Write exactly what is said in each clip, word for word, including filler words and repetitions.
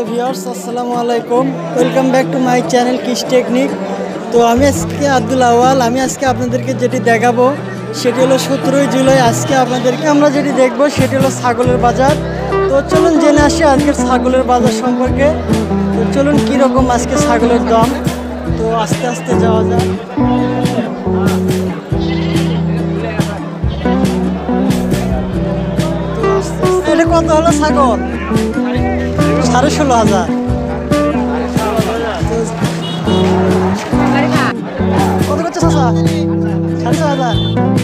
Hello viewers, আসসালামু আলাইকুম। Welcome back to my channel কিস টেকনিক। তো আমি আজকে আব্দুল আওয়াল। আমি আজকে আপনাদেরকে যেটি দেখাবো সেটি হলো সতেরোই জুলাই। আজকে আপনাদেরকে আমরা যেটি দেখবো সেটি হলো ছাগলের বাজার। তো চলুন জেনে আসি আজকের ছাগলের বাজার সম্পর্কে। তো চলুন কীরকম আজকে ছাগলের দাম। তো আস্তে আস্তে যাওয়া যায়। তো আস্তে আস্তে এটা কত হলো ছাগল? সাড়ে ষোলো হাজার। কত করছে চাষা? সাড়ে ছ হাজার।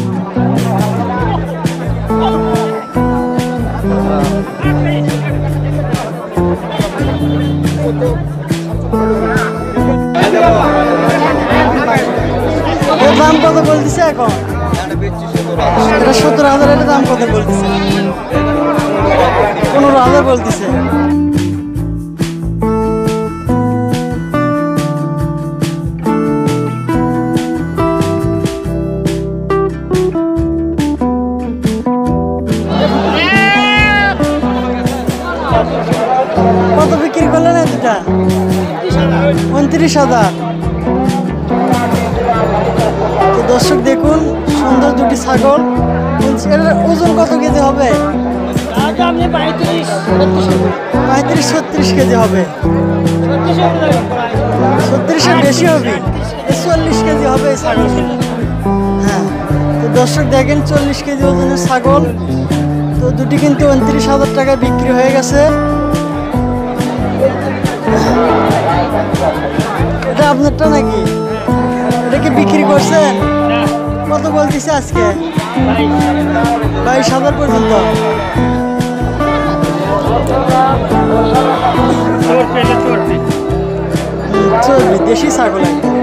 এর দাম কত বলতেছে এখন? এটা সতেরো হাজার। এর দাম কত বলতেছে? পনেরো হাজার বলতেছে। কত বিক্রি করলেন দুটা? উনত্রিশ হাজার। তো দর্শক দেখুন, সুন্দর দুটি ছাগল। এর ওজন কত কেজি হবে? পঁয়ত্রিশ ছত্রিশ কেজি হবে। ছত্রিশের বেশি হবে, চল্লিশ কেজি হবে এই ছাগল। হ্যাঁ, তো দর্শক দেখেন, চল্লিশ কেজি ওজনের ছাগল। তো দুটি কিন্তু উনত্রিশ হাজার টাকায় বিক্রি হয়ে গেছে। এটা আপনারটা নাকি? এটা কি বিক্রি করছেন? কত বলতেছে আজকে? বাইশ হাজার পর্যন্ত। চর্বি, দেশি ছাগল।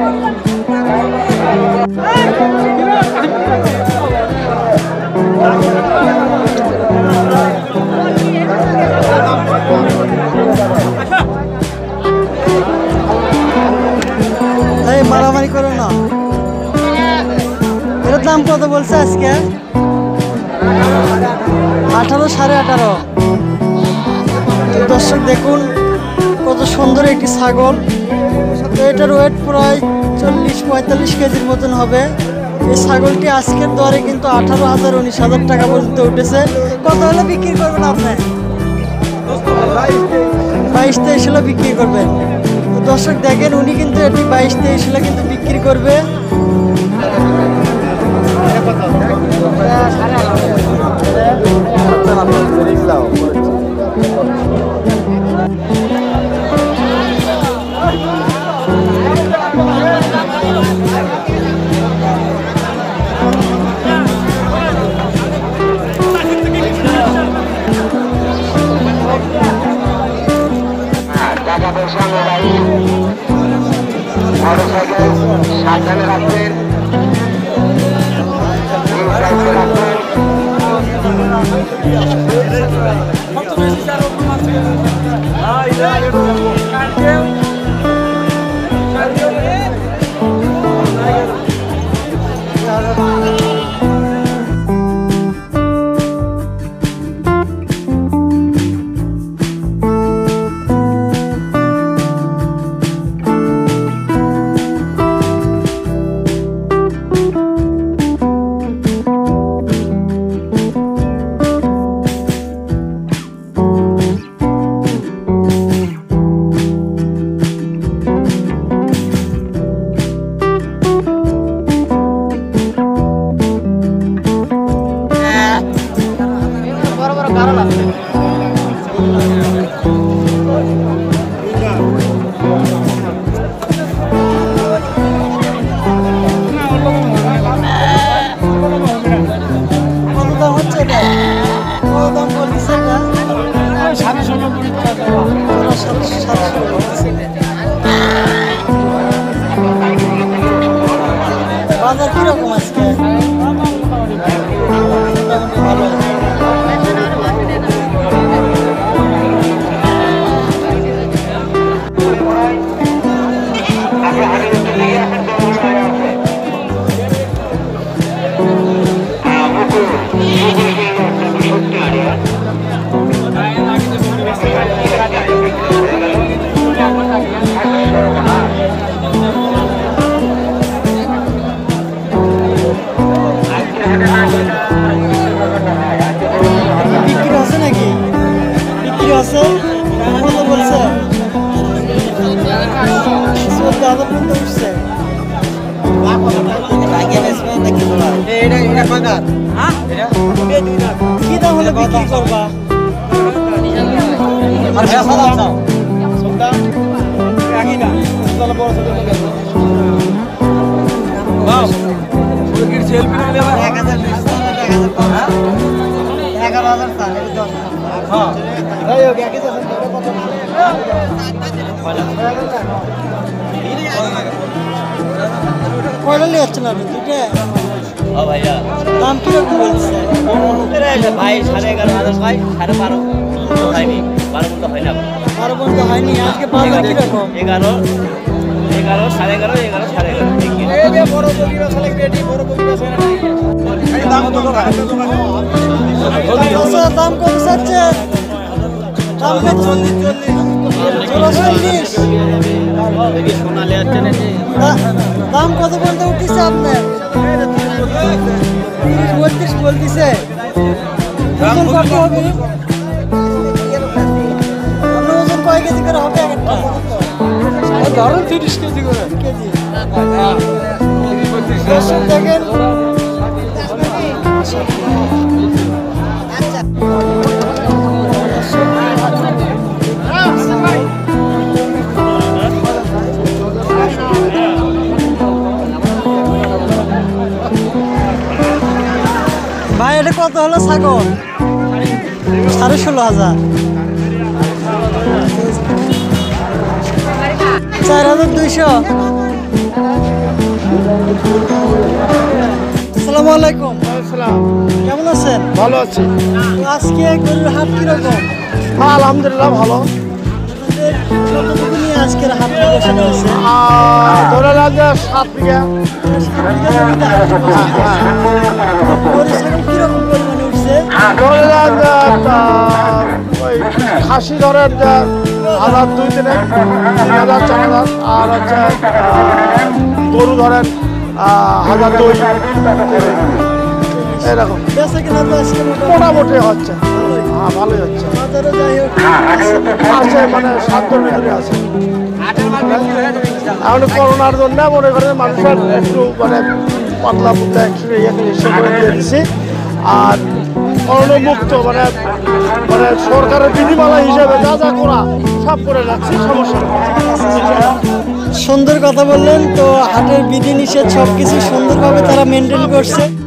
এই মারামারি করো না। এর দাম কত বলছে আজকে? আঠারো, সাড়ে আঠারো। দর্শক দেখুন, কত সুন্দর একটি ছাগল। তো এটার ওয়েট প্রায় চল্লিশ পঁয়তাল্লিশ কেজির মতন হবে। এই ছাগলটি আজকের দরে কিন্তু আঠারো হাজার উনিশ হাজার টাকা পর্যন্ত উঠেছে। কত হলে বিক্রি করবেন আপনি? বাইশ তেইশ হলে বিক্রি করবেন। তো দর্শক দেখেন, উনি কিন্তু এটি বাইশ তেইশ হলে কিন্তু বিক্রি করবে। সাবধানে রাখবেন। আছে কত বলছে চোদ্দ হাজার পর্যন্ত উঠছে কি দাম হলে বিক্রি করবা এগারো হাজার কয়টা নিয়ে যাচ্ছেন আপনি দুটো দাম কিরকম বলছে ভাই সাড়ে এগারো হাজার ভাই সাড়ে বারো হয়নি বারো পর্যন্ত হয় না বারো পর্যন্ত হয়নি আজকে বাজার কিরকম এগারো এগারো সাড়ে এগারো এগারো সাড়ে এগারো আচ্ছা, দাম কত চাচ্ছে দাম কত চল্লিশ সোনালি আসছে না দাম কত পর্যন্ত উঠতেছে আপনার তিরিশ বত্রিশ বলতেছে ওজন কত হবে আপনার ওজন কয় কেজি করে হবে একটা ধরুন তিরিশ কেজি করে কেজি দর্শক দেখেন ভাই এটা কত হলো ছাগল সাড়ে ষোলো হাজার চার হাজার দুইশো আসসালামু আলাইকুম কেমন আছেন ভালো আছি তো আজকে গরুর হাট কিরকম হ্যাঁ আলহামদুলিল্লাহ ভালো আপনাদের কতটুকু নিয়ে আজকের হাটটা বসানো হয়েছে আর ধরে রাখবে সাত বিঘা গরু ছাগল কিরকম পরিমাণে উঠছে ধরে রাখবে ওই খাসি ধরেন যে হাজার দুই তিনে তিন হাজার চার হাজার আর হচ্ছে আহ, গরু ধরেন আহ, হাজার দুই এরকম বেচা কেনা তো আজকে মোটামুটি মোটামুটি হচ্ছে ভালোই। হ্যাঁ ভালোই হচ্ছে বাজারে যাই হোক আছে মানে সাতটার ভিতরে আছে এখন করোনার জন্য মনে করেন মানুষের একটু মানে পাতলা পুতলা একটু ইয়ে ইসে করে দিয়ে দিছি আর করোনা মুক্ত মানে মানে সরকারের বিধিমালা হিসেবে যা যা করা সব করে যাচ্ছি সমস্যা নেই। সুন্দর কথা বললেন তো হাটের বিধি নিষেধ সবকিছু সুন্দরভাবে তারা মেনটেন করছে